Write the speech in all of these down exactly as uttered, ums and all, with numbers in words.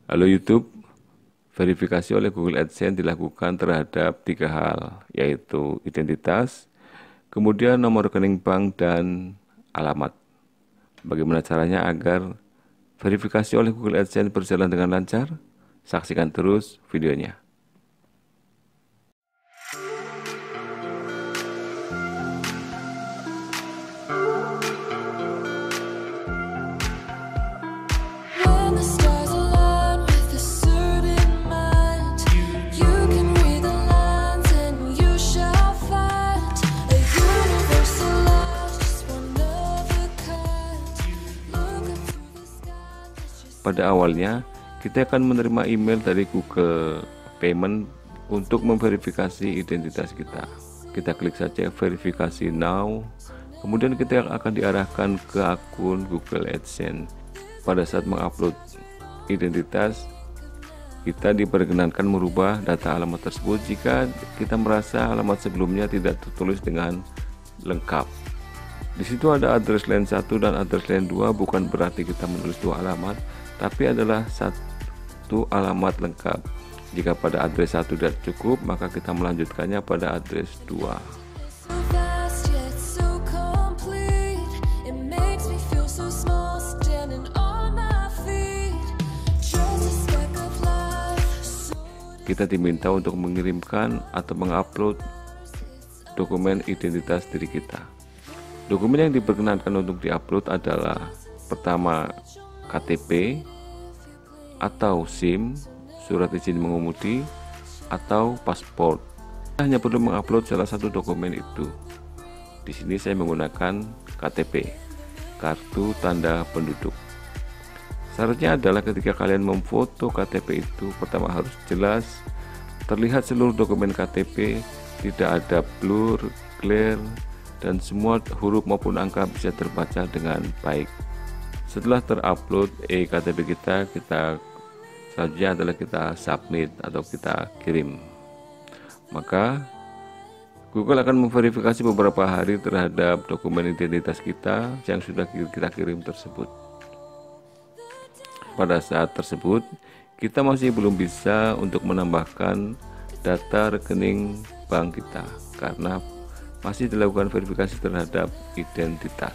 Halo YouTube, verifikasi oleh Google AdSense dilakukan terhadap tiga hal, yaitu identitas, kemudian nomor rekening bank, dan alamat. Bagaimana caranya agar verifikasi oleh Google AdSense berjalan dengan lancar? Saksikan terus videonya. Pada awalnya, kita akan menerima email dari Google Payment untuk memverifikasi identitas kita. Kita klik saja verifikasi now, kemudian kita akan diarahkan ke akun Google AdSense. Pada saat mengupload identitas, kita diperkenankan merubah data alamat tersebut jika kita merasa alamat sebelumnya tidak tertulis dengan lengkap. Di situ ada address line satu dan address line dua, bukan berarti kita menulis dua alamat, tapi adalah satu alamat lengkap. Jika pada address satu tidak cukup, maka kita melanjutkannya pada address dua. Kita diminta untuk mengirimkan atau mengupload dokumen identitas diri kita. Dokumen yang diperkenankan untuk diupload adalah pertama K T P atau SIM, surat izin mengemudi, atau paspor. Kita hanya perlu mengupload salah satu dokumen itu. Di sini saya menggunakan K T P, kartu tanda penduduk. Syaratnya adalah ketika kalian memfoto K T P itu, pertama harus jelas, terlihat seluruh dokumen K T P, tidak ada blur, glare, dan semua huruf maupun angka bisa terbaca dengan baik. Setelah terupload e K T P kita, kita selanjutnya adalah kita submit atau kita kirim. Maka Google akan memverifikasi beberapa hari terhadap dokumen identitas kita yang sudah kita kirim tersebut. Pada saat tersebut, kita masih belum bisa untuk menambahkan data rekening bank kita karena masih dilakukan verifikasi terhadap identitas.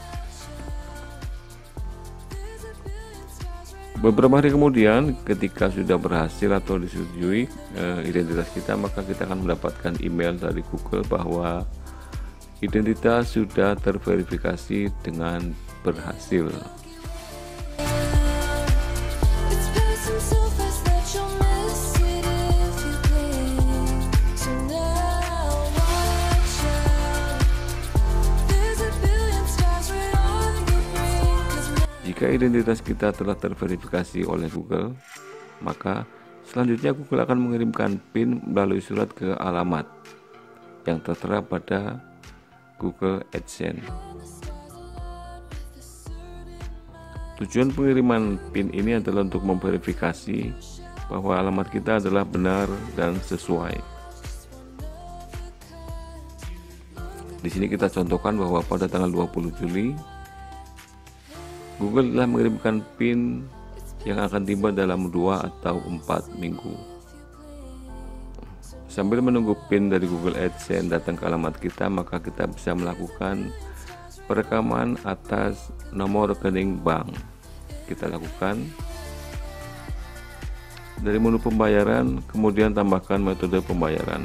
Beberapa hari kemudian, ketika sudah berhasil atau disetujui eh, identitas kita, maka kita akan mendapatkan email dari Google bahwa identitas sudah terverifikasi dengan berhasil. Jika identitas kita telah terverifikasi oleh Google, maka selanjutnya Google akan mengirimkan PIN melalui surat ke alamat yang tertera pada Google AdSense. Tujuan pengiriman PIN ini adalah untuk memverifikasi bahwa alamat kita adalah benar dan sesuai. Di sini kita contohkan bahwa pada tanggal dua puluh Juli Google telah mengirimkan PIN yang akan tiba dalam dua atau empat minggu. Sambil menunggu PIN dari Google AdSense datang ke alamat kita, maka kita bisa melakukan perekaman atas nomor rekening bank. Kita lakukan dari menu pembayaran, kemudian tambahkan metode pembayaran.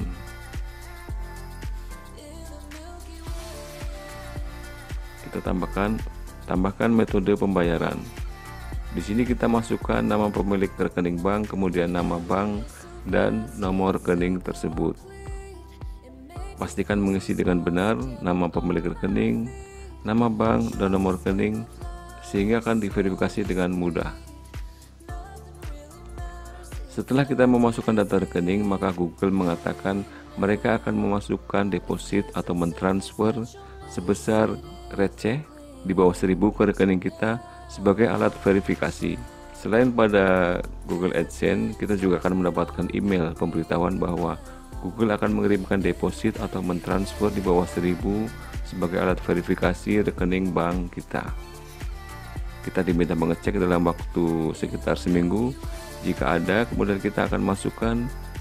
Kita tambahkan Tambahkan metode pembayaran. Di sini kita masukkan nama pemilik rekening bank, kemudian nama bank dan nomor rekening tersebut. Pastikan mengisi dengan benar nama pemilik rekening, nama bank, dan nomor rekening sehingga akan diverifikasi dengan mudah. Setelah kita memasukkan data rekening, maka Google mengatakan mereka akan memasukkan deposit atau mentransfer sebesar receh di bawah seribu ke rekening kita sebagai alat verifikasi. Selain pada Google AdSense, kita juga akan mendapatkan email pemberitahuan bahwa Google akan mengirimkan deposit atau mentransfer di bawah seribu sebagai alat verifikasi rekening bank kita. Kita diminta mengecek dalam waktu sekitar seminggu Jika ada, kemudian kita akan masukkan.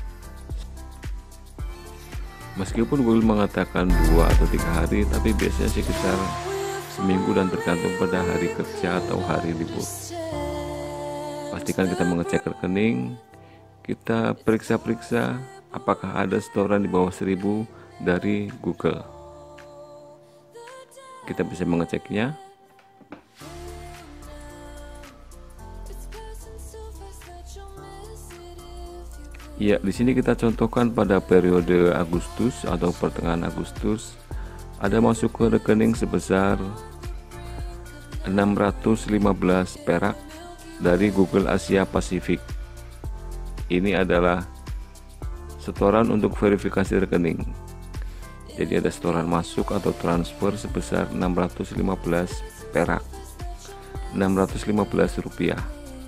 Meskipun Google mengatakan dua atau tiga hari, tapi biasanya sekitar seminggu dan tergantung pada hari kerja atau hari libur. Pastikan kita mengecek rekening, kita periksa-periksa apakah ada setoran di bawah seribu dari Google. Kita bisa mengeceknya. Ya, di sini kita contohkan pada periode Agustus atau pertengahan Agustus ada masuk ke rekening sebesar enam ratus lima belas perak dari Google Asia Pasifik. Ini adalah setoran untuk verifikasi rekening. Jadi ada setoran masuk atau transfer sebesar enam ratus lima belas perak, enam ratus lima belas rupiah.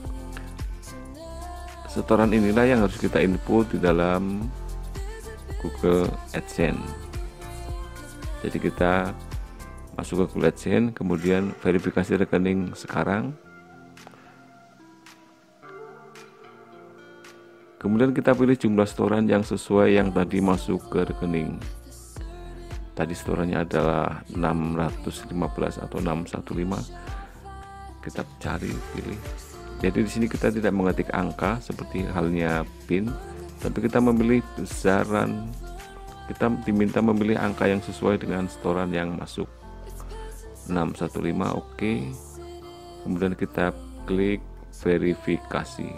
Setoran inilah yang harus kita input di dalam Google AdSense. Jadi kita masuk ke Google AdSense, kemudian verifikasi rekening sekarang. Kemudian kita pilih jumlah setoran yang sesuai yang tadi masuk ke rekening. Tadi setorannya adalah enam ratus lima belas atau enam ratus lima belas. Kita cari, pilih. Jadi di sini kita tidak mengetik angka seperti halnya PIN, tapi kita memilih besaran. Kita diminta memilih angka yang sesuai dengan setoran yang masuk. enam ratus lima belas, oke. Kemudian kita klik verifikasi.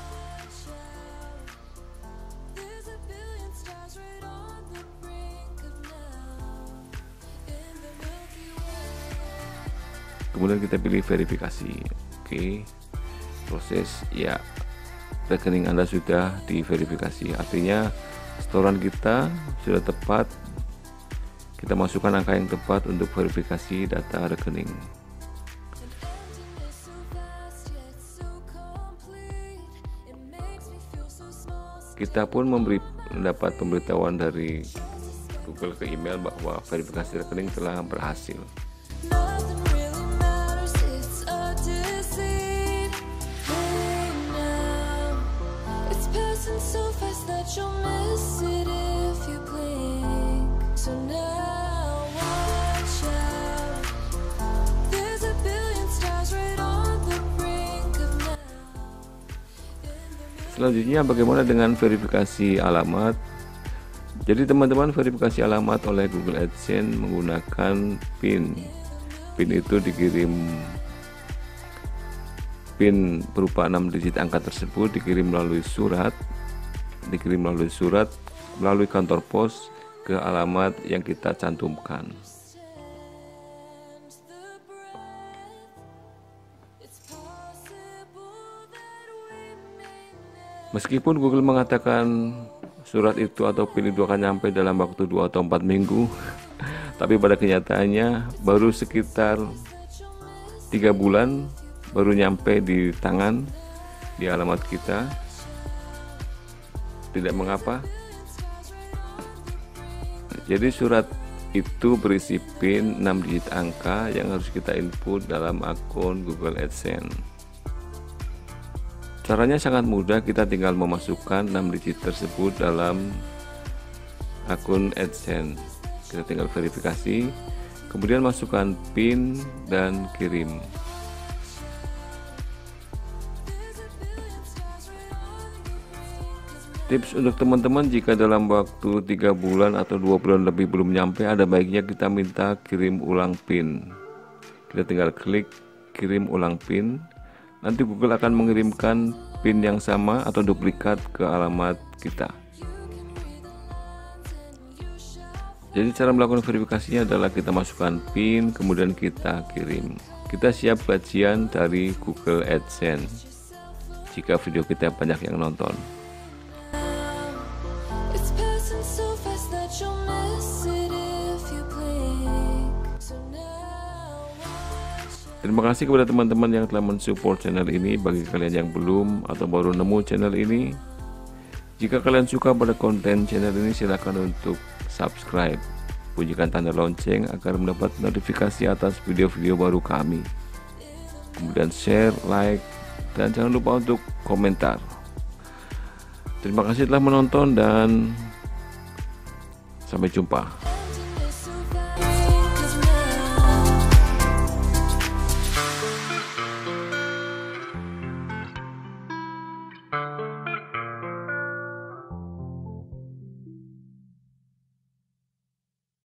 Kemudian kita pilih verifikasi. Oke. Proses, ya, rekening Anda sudah diverifikasi, artinya setoran kita sudah tepat. Kita masukkan angka yang tepat untuk verifikasi data rekening. Kita pun memberi mendapat pemberitahuan dari Google ke email bahwa verifikasi rekening telah berhasil. Selanjutnya bagaimana dengan verifikasi alamat? Jadi teman-teman, verifikasi alamat oleh Google AdSense menggunakan PIN. PIN itu dikirim, PIN berupa enam digit angka tersebut dikirim melalui surat, dikirim melalui surat melalui kantor pos ke alamat yang kita cantumkan. Meskipun Google mengatakan surat itu atau PIN itu akan nyampe dalam waktu dua atau empat minggu, tapi pada kenyataannya baru sekitar tiga bulan baru nyampe di tangan, di alamat kita. Tidak mengapa. Jadi surat itu berisi PIN enam digit angka yang harus kita input dalam akun Google AdSense. Caranya sangat mudah, kita tinggal memasukkan enam digit tersebut dalam akun AdSense. Kita tinggal verifikasi, kemudian masukkan PIN dan kirim. Tips untuk teman-teman, jika dalam waktu tiga bulan atau dua bulan lebih belum nyampe, ada baiknya kita minta kirim ulang PIN. Kita tinggal klik kirim ulang PIN. Nanti Google akan mengirimkan PIN yang sama atau duplikat ke alamat kita. Jadi cara melakukan verifikasinya adalah kita masukkan PIN, kemudian kita kirim. Kita siap gajian dari Google AdSense jika video kita banyak yang nonton. Terima kasih kepada teman-teman yang telah mensupport channel ini. Bagi kalian yang belum atau baru nemu channel ini, jika kalian suka pada konten channel ini, silakan untuk subscribe, bunyikan tanda lonceng agar mendapat notifikasi atas video-video baru kami. Kemudian share, like, dan jangan lupa untuk komentar. Terima kasih telah menonton dan sampai jumpa.